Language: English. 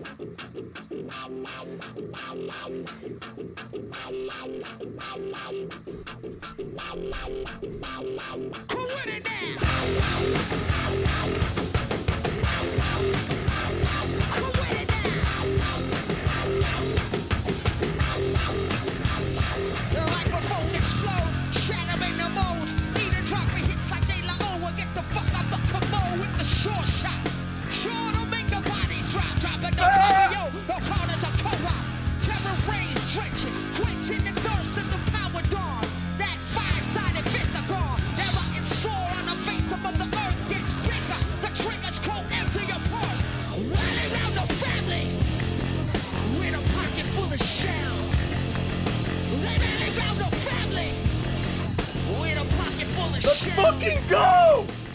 With it now. The microphone explodes, shattering the mold. Need a drop of hits like they like, oh, get the fuck off the commode with the short shot. Sure to make the body drop, dropping the yo, no corners of co-op. Terror rays drenching, quenching the thirst of the power dawn. That five-sided pentagon, that rotten sore on the face of the earth gets bigger. The triggers go empty your pulse. Running around the family with a pocket full of shells. Running around the family with a pocket full of shells. Let's fucking go!